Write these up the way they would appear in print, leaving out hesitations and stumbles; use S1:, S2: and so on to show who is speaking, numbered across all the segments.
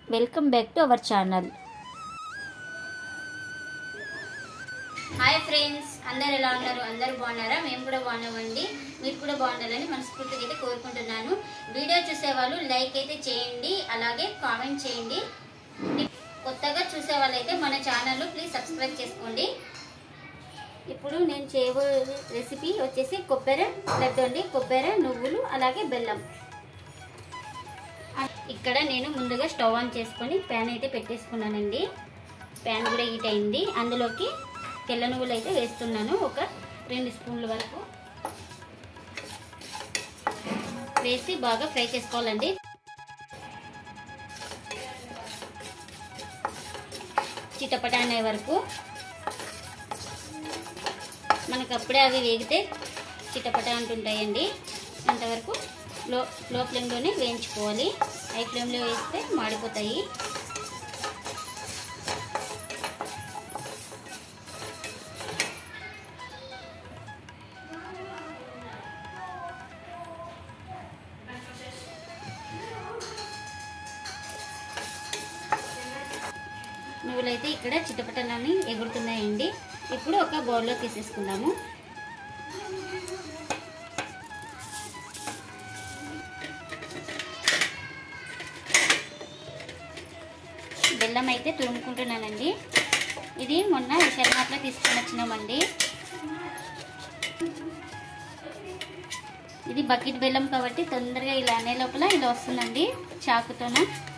S1: Welcome back to our channel.
S2: Hi friends, అందరు ఎలా ఉన్నారు? అందరూ బాగున్నారా? మేము కూడా బాగున్నామండి. మీరు కూడా బాగుండాలని మనస్ఫూర్తిగా అయితే కోరుకుంటున్నాను. వీడియో చూసేవాళ్ళు లైక్ అయితే చేయండి, అలాగే కామెంట్ చేయండి. కొత్తగా చూసే వాళ్ళైతే మన ఛానల్ ప్లీజ్ సబ్స్క్రైబ్ చేసుకోండి. ఇప్పుడు నేను చేయబోయే రెసిపీ వచ్చేసి కొబ్బరి లడ్డు అండి. కొబ్బరి, నువ్వులు, అలాగే బెల్లం. ఇక్కడ నేను ముందుగా స్టవ్ ఆన్ చేసుకొని ప్యాన్ అయితే పెట్టేసుకున్నానండి. ప్యాన్ కూడా హీట్ అయింది. అందులోకి తెల్ల నువ్వులు అయితే వేస్తున్నాను. ఒక 2 స్పూన్ల వరకు వేసి బాగా ఫ్రై చేసుకోవాలండి. చిటపట అనే వరకు మనకు అప్పుడే అవి వేగితే చిటపట అంటుంటాయండి. అంతవరకు లో ఫ్లేమ్లోనే వేయించుకోవాలి. హై ఫ్లేమ్లో వేస్తే మాడిపోతాయి. నువ్వులైతే ఇక్కడ చిటపటలని ఎగురుతున్నాయండి. ఇప్పుడు ఒక బౌల్లో తీసేసుకుందాము. బెల్లం అయితే తురుముకుంటున్నానండి. ఇది మొన్న విశాల్ మార్ట్లో తీసుకొని వచ్చినామండి. ఇది బకెట్ బెల్లం కాబట్టి తొందరగా ఇలా అనే లోపల ఇలా వస్తుందండి చాకుతోన.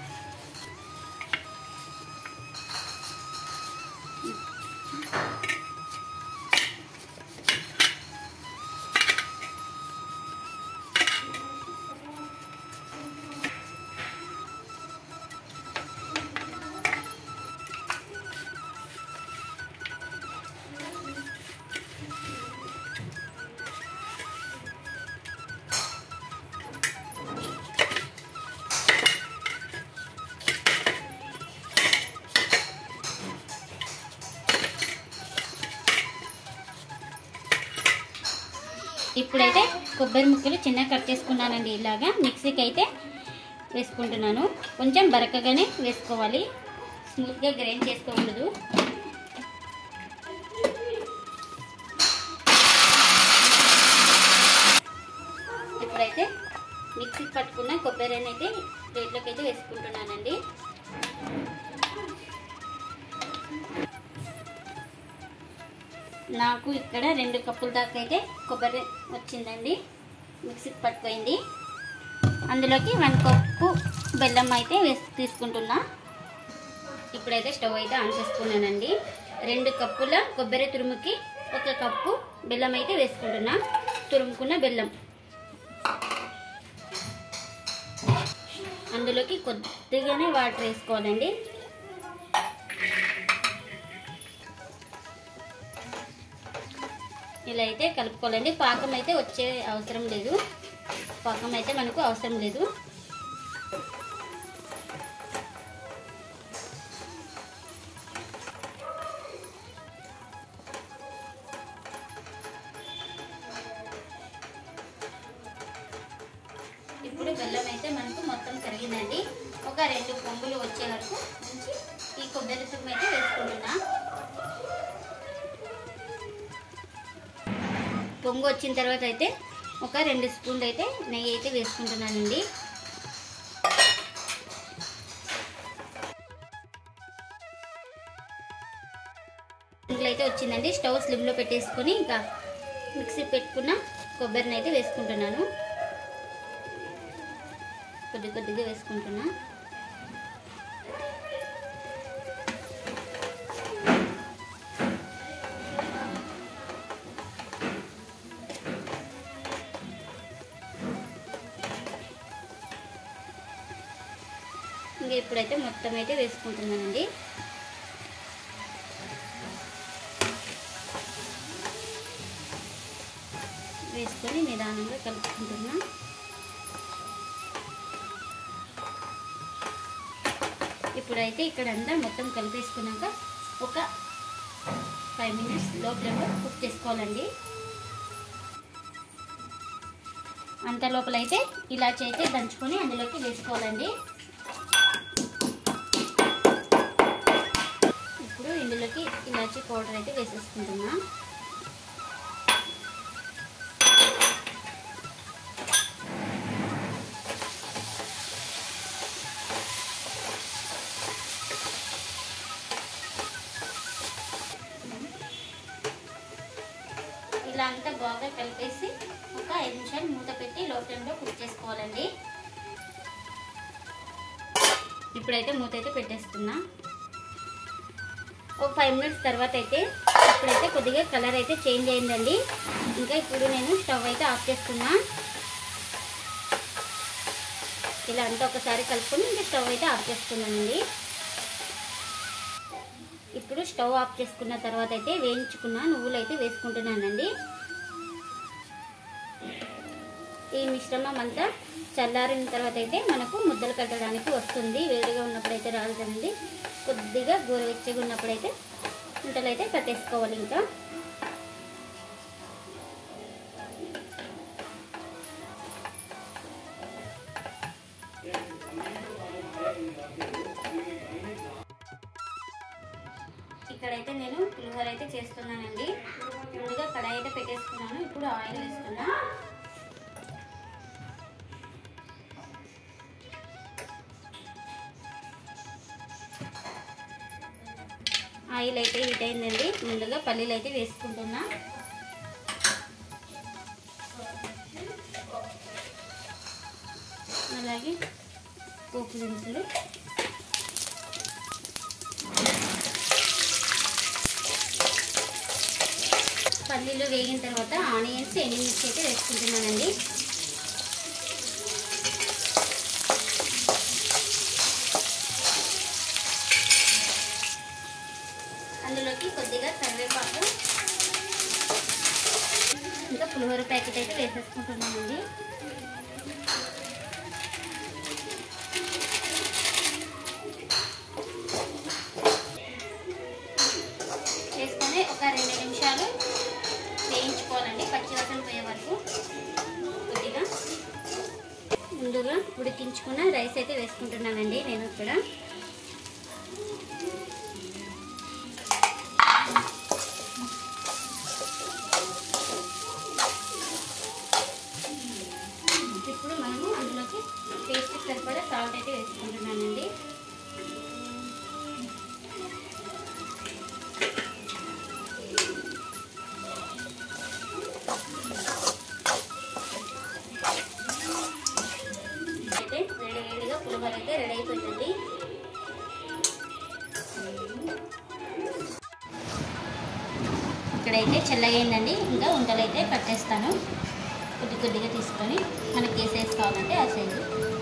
S2: ఇప్పుడైతే కొబ్బరి ముక్కలు చిన్నగా కట్ చేసుకున్నానండి. ఇలాగా మిక్సీకి అయితే వేసుకుంటున్నాను. కొంచెం బరకగానే వేసుకోవాలి, స్మూత్గా గ్రైండ్ చేసుకోకూడదు. ఇప్పుడైతే మిక్సీకి పట్టుకున్న కొబ్బరిని అయితే ప్లేట్లోకి అయితే వేసుకుంటున్నానండి. నాకు ఇక్కడ 2 కప్పుల దాకా అయితే కొబ్బరి వచ్చిందండి. మిక్సీకి పట్టుకోయింది. అందులోకి 1 కప్పు బెల్లం అయితే తీసుకుంటున్నా. ఇప్పుడైతే స్టవ్ అయితే ఆన్ చేసుకున్నానండి. 2 కప్పుల కొబ్బరి తురుముకి 1 కప్పు బెల్లం అయితే వేసుకుంటున్నా. తురుముకున్న బెల్లం అందులోకి కొద్దిగానే వాటర్ వేసుకోవాలండి. ఇలా అయితే కలుపుకోవాలండి. పాకం అయితే వచ్చే అవసరం లేదు. పాకం అయితే మనకు అవసరం లేదు. ఇప్పుడు బెల్లం అయితే మనకు మొత్తం కరిగిందండి. ఒక 2 పొంగులు వచ్చే వరకు నుంచి ఈ కొబ్బరి తురుము అయితే వేసుకుంటున్నా. పొంగు వచ్చిన తర్వాత అయితే ఒక 2 స్పూన్లు అయితే నెయ్యి అయితే వేసుకుంటున్నానండి. పొంగులు అయితే వచ్చిందండి. స్టవ్ స్లిమ్లో పెట్టేసుకొని ఇంకా మిక్సీ పెట్టుకున్న కొబ్బరిని అయితే వేసుకుంటున్నాను. కొద్దిగా వేసుకుంటున్నా. ఇంకా ఇప్పుడైతే మొత్తం అయితే వేసుకుంటున్నానండి. వేసుకొని నిదానంగా కలుపుకుంటున్నా. ఇప్పుడైతే ఇక్కడంతా మొత్తం కలిపేసుకున్నాక ఒక 5 మినిట్స్ లో ఫ్లేమ్లో కుక్ చేసుకోవాలండి. అంత లోపల అయితే ఇలాచి అయితే దంచుకొని అందులోకి వేసుకోవాలండి. ఇలాచీ పౌడర్ అయితే వేసేసుకుంటున్నా. ఇలా అంతా బాగా కలిపేసి ఒక 5 నిమిషాలు మూత పెట్టి లో ఫ్లేమ్లో కుక్ చేసుకోవాలండి. ఇప్పుడైతే మూత అయితే పెట్టేస్తున్నా. ఒక 5 మినిట్స్ తర్వాత అయితే ఇప్పుడైతే కొద్దిగా కలర్ అయితే చేంజ్ అయిందండి. ఇంకా ఇప్పుడు నేను స్టవ్ అయితే ఆఫ్ చేస్తున్నా. ఇలా అంతా ఒకసారి కలుపుకొని ఇంకా స్టవ్ అయితే ఆఫ్ చేసుకున్నానండి. ఇప్పుడు స్టవ్ ఆఫ్ చేసుకున్న తర్వాత అయితే వేయించుకున్న నువ్వులు అయితే వేసుకుంటున్నానండి. ఈ మిశ్రమం అంతా చల్లారిన తర్వాత అయితే మనకు ముద్దలు కట్టడానికి వస్తుంది. వేడిగా ఉన్నప్పుడు అయితే రాదు కదండి. కొద్దిగా గోరువెచ్చగా ఉన్నప్పుడు అయితే ముద్దలు అయితే కట్టేసుకోవాలి. ఇంకా ఇక్కడైతే నేను పులిహోర అయితే చేస్తున్నానండి. ముందుగా కడాయి అయితే పెట్టేసుకున్నాను. ఇప్పుడు ఆయిల్ వేస్తున్నా. ఆయిల్ అయితే హీట్ అయిందండి. ముందుగా పల్లీలు అయితే వేసుకుంటున్నా. అలాగే పోపు దినుసులు, పల్లీలు వేగిన తర్వాత ఆనియన్స్, ఎండుమిర్చి అయితే వేసుకుంటున్నానండి. అందులోకి కొద్దిగా కరివేపాకు, ఇంకా పులిహోర ప్యాకెట్ అయితే వేసేసుకుంటున్నానండి. వేసుకొని ఒక 2 నిమిషాలు వేయించుకోవాలండి, పచ్చివాసన పోయే వరకు. కొద్దిగా ముందుగా ఉడికించుకున్న రైస్ అయితే వేసుకుంటున్నానండి నేను ఇక్కడ. ఇప్పుడు మనము అందులోకి టేస్ట్ సరిపడా సాల్ట్ అయితే వేసుకుంటున్నానండి. అయితే వేడిగా పులిహోర అయితే రెడీ అయిపోయిందండి. ఇక్కడైతే చల్లగైందండి. ఇంకా ఉండలు అయితే పట్టేస్తాను. కొద్దిగా తీసుకొని మనకి ఏ సైజ్ కావాలంటే ఆ సైజు.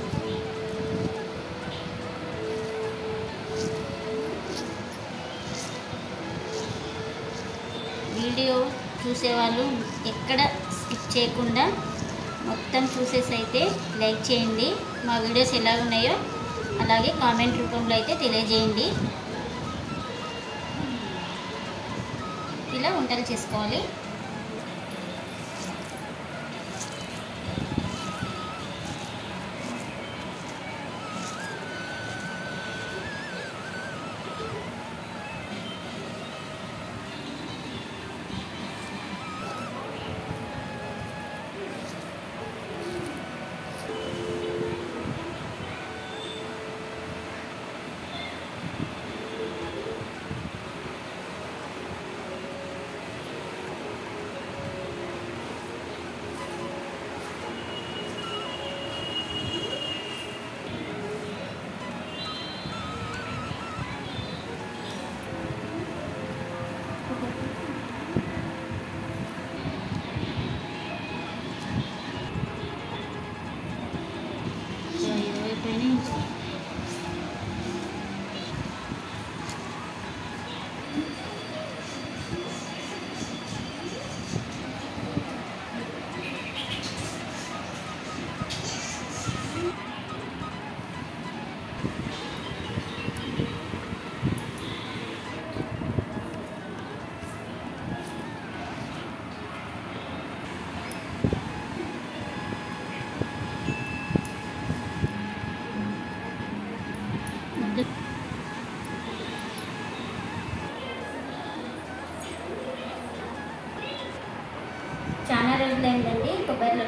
S2: వీడియో చూసేవాళ్ళు ఎక్కడ స్కిప్ చేయకుండా మొత్తం చూసేసి అయితే లైక్ చేయండి. మా వీడియోస్ ఎలా ఉన్నాయో అలాగే కామెంట్ రూపంలో అయితే తెలియజేయండి. ఇలా వంటలు చేసుకోవాలి.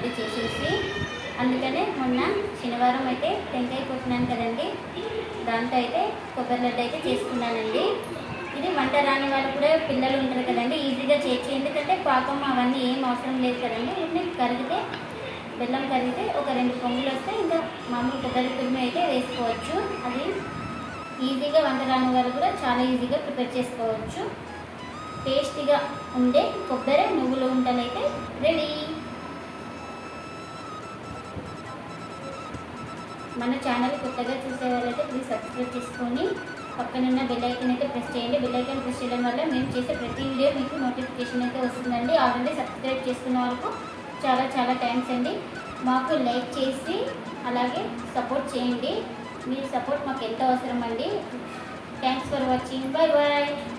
S2: లడ్డు చేసేసి, అందుకనే మొన్న శనివారం అయితే టెంకాయ కొట్టినాను కదండి, దాంతో అయితే కొబ్బరి లడ్డు అయితే చేసుకున్నానండి. ఇది వంట రాని వాళ్ళు కూడా పిల్లలు ఉంటారు కదండి, ఈజీగా చేయొచ్చు. ఎందుకంటే పాకం అవన్నీ ఏం అవసరం లేదు కదండి. ఉన్ని కరిగితే బెల్లం కరిగితే ఒక 2 పొంగులు వస్తే ఇంకా మామూలు కొబ్బరి తురిమి అయితే వేసుకోవచ్చు. అది ఈజీగా వంట రాని వాళ్ళు కూడా చాలా ఈజీగా ప్రిపేర్ చేసుకోవచ్చు. టేస్టీగా ఉండే కొబ్బరి నువ్వుల ఉండలు అయితే రెడీ. మన ఛానల్ కొత్తగా చూసే వాళ్ళైతే ప్లీజ్ సబ్స్క్రైబ్ చేసుకొని పక్కనున్న బెల్ ఐకాన్ అయితే ప్రెస్ చేయండి. బెల్ ఐకాన్ ప్రెస్ చేయడం వల్ల మేము చేసే ప్రతి వీడియో మీకు నోటిఫికేషన్ అయితే వస్తుందండి. ఆల్రెడీ సబ్స్క్రైబ్ చేసుకున్న వాళ్ళకు చాలా చాలా థ్యాంక్స్ అండి. మాకు లైక్ చేసి అలాగే సపోర్ట్ చేయండి. మీ సపోర్ట్ మాకు ఎంతో అవసరం అండి. Thanks for watching. Bye bye.